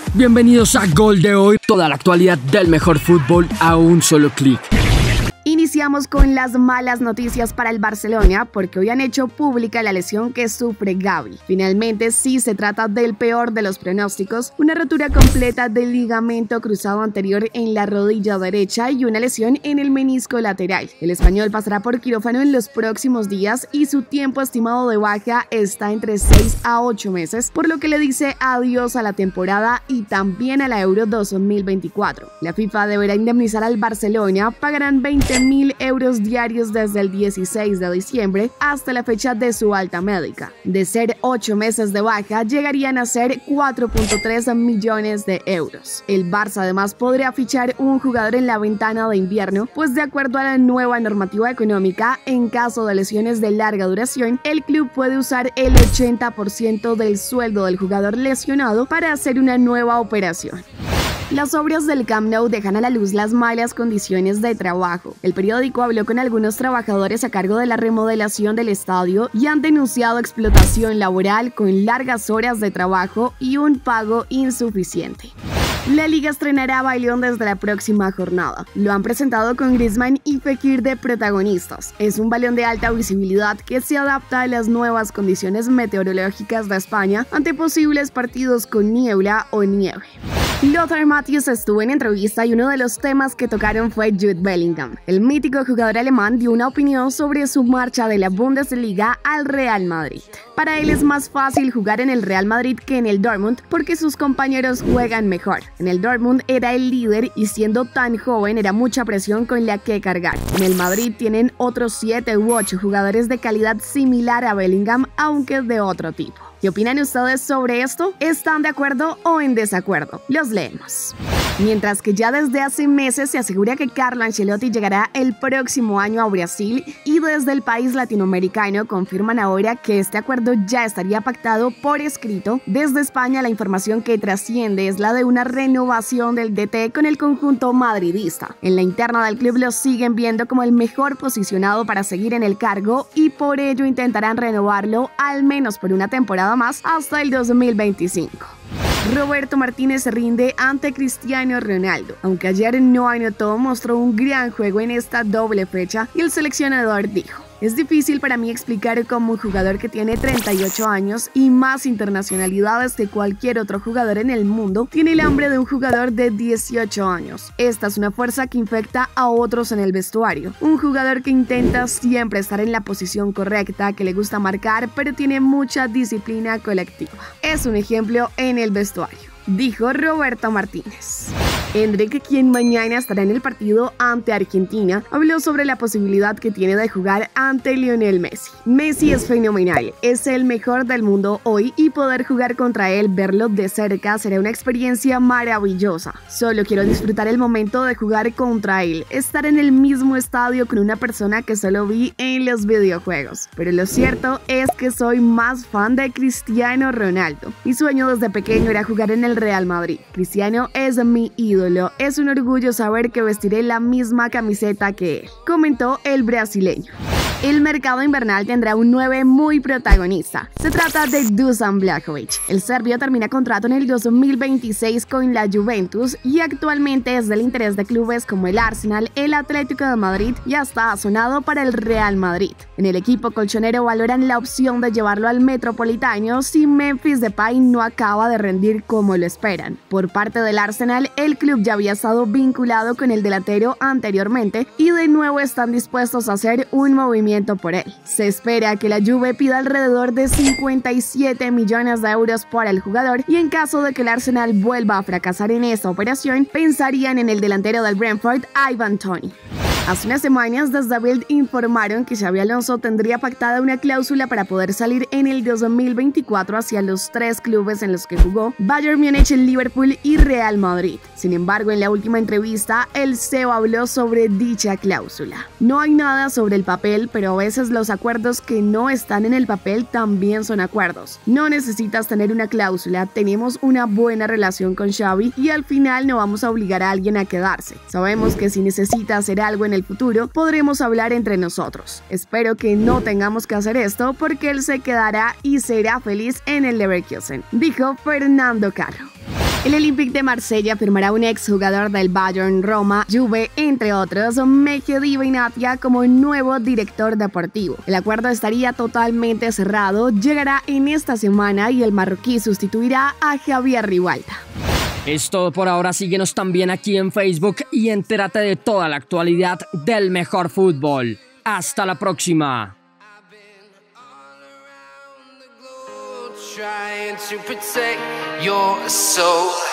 Bienvenidos a Gol de Hoy, toda la actualidad del mejor fútbol a un solo clic. Iniciamos con las malas noticias para el Barcelona porque hoy han hecho pública la lesión que sufre Gavi. Finalmente sí se trata del peor de los pronósticos, una rotura completa del ligamento cruzado anterior en la rodilla derecha y una lesión en el menisco lateral. El español pasará por quirófano en los próximos días y su tiempo estimado de baja está entre 6 a 8 meses, por lo que le dice adiós a la temporada y también a la Euro 2024. La FIFA deberá indemnizar al Barcelona, pagarán 20.000 euros diarios desde el 16 de diciembre hasta la fecha de su alta médica. De ser 8 meses de baja, llegarían a ser 4.3 millones de euros. El Barça además podría fichar un jugador en la ventana de invierno, pues de acuerdo a la nueva normativa económica, en caso de lesiones de larga duración, el club puede usar el 80% del sueldo del jugador lesionado para hacer una nueva operación. Las obras del Camp Nou dejan a la luz las malas condiciones de trabajo. El periódico habló con algunos trabajadores a cargo de la remodelación del estadio y han denunciado explotación laboral con largas horas de trabajo y un pago insuficiente. La liga estrenará a Bailón desde la próxima jornada. Lo han presentado con Griezmann y Fekir de protagonistas. Es un balón de alta visibilidad que se adapta a las nuevas condiciones meteorológicas de España ante posibles partidos con niebla o nieve. Lothar Matthäus estuvo en entrevista y uno de los temas que tocaron fue Jude Bellingham. El mítico jugador alemán dio una opinión sobre su marcha de la Bundesliga al Real Madrid. Para él es más fácil jugar en el Real Madrid que en el Dortmund porque sus compañeros juegan mejor. En el Dortmund era el líder y siendo tan joven era mucha presión con la que cargar. En el Madrid tienen otros 7 u 8 jugadores de calidad similar a Bellingham, aunque de otro tipo. ¿Qué opinan ustedes sobre esto? ¿Están de acuerdo o en desacuerdo? Los leemos. Mientras que ya desde hace meses se asegura que Carlo Ancelotti llegará el próximo año a Brasil y desde el país latinoamericano confirman ahora que este acuerdo ya estaría pactado por escrito. Desde España la información que trasciende es la de una renovación del DT con el conjunto madridista. En la interna del club lo siguen viendo como el mejor posicionado para seguir en el cargo y por ello intentarán renovarlo al menos por una temporada más hasta el 2025. Roberto Martínez se rinde ante Cristiano Ronaldo. Aunque ayer no anotó, mostró un gran juego en esta doble fecha y el seleccionador dijo: "Es difícil para mí explicar cómo un jugador que tiene 38 años y más internacionalidades que cualquier otro jugador en el mundo tiene el hambre de un jugador de 18 años. Esta es una fuerza que infecta a otros en el vestuario. Un jugador que intenta siempre estar en la posición correcta, que le gusta marcar, pero tiene mucha disciplina colectiva. Es un ejemplo en el vestuario", dijo Roberto Martínez. Endrick, quien mañana estará en el partido ante Argentina, habló sobre la posibilidad que tiene de jugar ante Lionel Messi. Messi es fenomenal, es el mejor del mundo hoy y poder jugar contra él, verlo de cerca, será una experiencia maravillosa. Solo quiero disfrutar el momento de jugar contra él, estar en el mismo estadio con una persona que solo vi en los videojuegos. Pero lo cierto es que soy más fan de Cristiano Ronaldo. Mi sueño desde pequeño era jugar en el Real Madrid. Cristiano es mi ídolo. Es un orgullo saber que vestiré la misma camiseta que él", comentó el brasileño. El mercado invernal tendrá un 9 muy protagonista. Se trata de Dusan Vlahovic. El serbio termina contrato en el 2026 con la Juventus y actualmente es del interés de clubes como el Arsenal, el Atlético de Madrid y hasta ha sonado para el Real Madrid. En el equipo colchonero valoran la opción de llevarlo al Metropolitano si Memphis Depay no acaba de rendir como lo esperan. Por parte del Arsenal, el club ya había estado vinculado con el delantero anteriormente y de nuevo están dispuestos a hacer un movimiento por él. Se espera que la Juve pida alrededor de 57 millones de euros por el jugador y en caso de que el Arsenal vuelva a fracasar en esta operación, pensarían en el delantero del Brentford, Ivan Toney. Hace unas semanas, desde Bild informaron que Xabi Alonso tendría pactada una cláusula para poder salir en el 2024 hacia los 3 clubes en los que jugó: Bayern Múnich, Liverpool y Real Madrid. Sin embargo, en la última entrevista, el CEO habló sobre dicha cláusula. No hay nada sobre el papel, pero a veces los acuerdos que no están en el papel también son acuerdos. No necesitas tener una cláusula, tenemos una buena relación con Xavi y al final no vamos a obligar a alguien a quedarse. Sabemos que si necesita hacer algo en el futuro, podremos hablar entre nosotros. Espero que no tengamos que hacer esto porque él se quedará y será feliz en el Leverkusen, dijo Fernando Carro. El Olympique de Marsella firmará un exjugador del Bayern, Roma, Juve, entre otros, Mehdi Benatia, como nuevo director deportivo. El acuerdo estaría totalmente cerrado, llegará en esta semana y el marroquí sustituirá a Javier Rivalta. Es todo por ahora, síguenos también aquí en Facebook y entérate de toda la actualidad del mejor fútbol. Hasta la próxima. Trying to protect your soul.